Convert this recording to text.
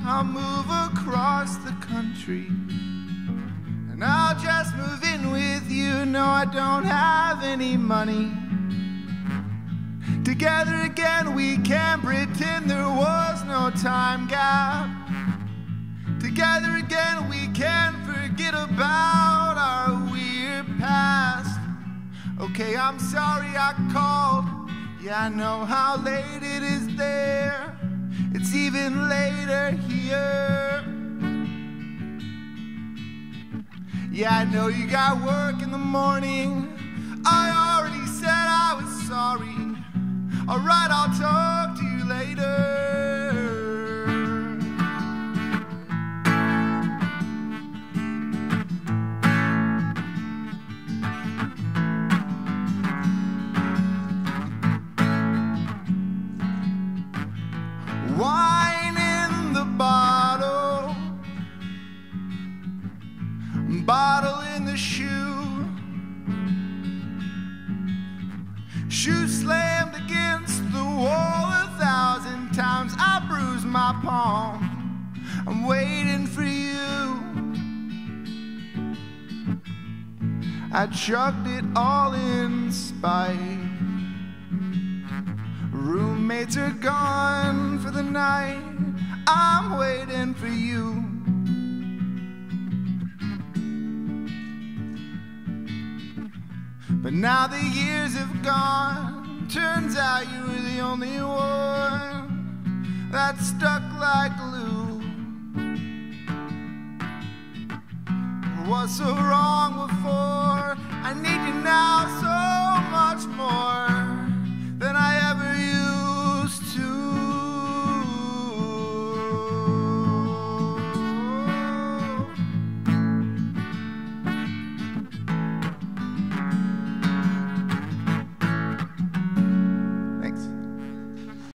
I'll move across the country, and I'll just move in with you. No, I don't have any money. Together again we can pretend there was no time gap. Together again we can forget about our weird past. Okay, I'm sorry I called. Yeah, I know how late it is there. It's even later here. Yeah, I know you got work in the morning. I already said I was sorry. Alright, I'll talk to you later. Wine in the bottle, bottle in the shoe, shoe slammed against the wall 1,000 times. I bruised my palm, I'm waiting for you. I chucked it all in spite. Roommates are gone for the night. I'm waiting for you. But now the years have gone. Turns out you were the only one that stuck like glue. What's so wrong before?